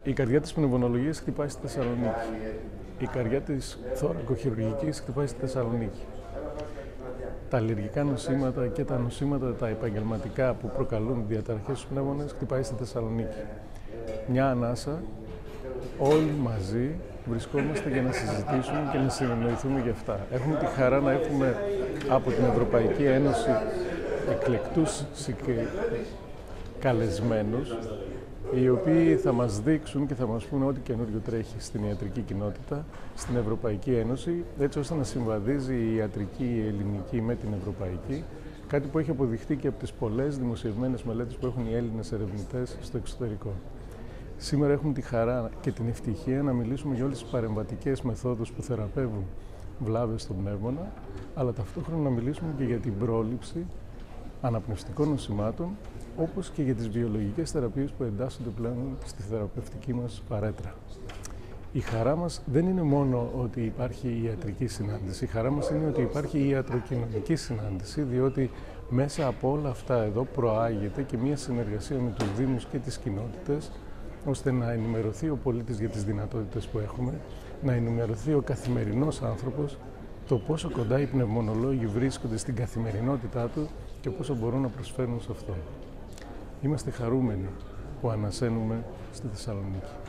Η καρδιά της πνευμονολογίας χτυπάει στη Θεσσαλονίκη. Η καρδιά της θωρακοχειρουργικής χτυπάει στη Θεσσαλονίκη. Τα αλλεργικά νοσήματα και τα νοσήματα τα επαγγελματικά που προκαλούν διαταραχές στους πνεύμονες χτυπάει στη Θεσσαλονίκη. Μια ανάσα, όλοι μαζί βρισκόμαστε για να συζητήσουμε και να συνεννοηθούμε γι' αυτά. Έχουμε τη χαρά να έχουμε από την Ευρωπαϊκή Ένωση εκλεκτούς καλεσμένους, οι οποίοι θα μας δείξουν και θα μας πούνε ό,τι καινούριο τρέχει στην ιατρική κοινότητα, στην Ευρωπαϊκή Ένωση, έτσι ώστε να συμβαδίζει η ιατρική η ελληνική με την ευρωπαϊκή, κάτι που έχει αποδειχτεί και από τις πολλές δημοσιευμένες μελέτες που έχουν οι Έλληνες ερευνητές στο εξωτερικό. Σήμερα έχουμε τη χαρά και την ευτυχία να μιλήσουμε για όλες τις παρεμβατικές μεθόδους που θεραπεύουν βλάβες στον πνεύμονα, αλλά ταυτόχρονα να μιλήσουμε και για την πρόληψη αναπνευστικών νοσημάτων, όπως και για τις βιολογικές θεραπείες που εντάσσονται πλέον στη θεραπευτική μας παρέτρα. Η χαρά μας δεν είναι μόνο ότι υπάρχει η ιατρική συνάντηση, η χαρά μας είναι ότι υπάρχει η ιατροκοινωνική συνάντηση, διότι μέσα από όλα αυτά εδώ προάγεται και μια συνεργασία με τους Δήμους και τις κοινότητες, ώστε να ενημερωθεί ο πολίτης για τις δυνατότητες που έχουμε, να ενημερωθεί ο καθημερινός άνθρωπος το πόσο κοντά οι πνευμονολόγοι βρίσκονται στην καθημερινότητά του και πόσο μπορούν να προσφέρουν σε αυτό. Είμαστε χαρούμενοι που ανασένουμε στη Θεσσαλονίκη.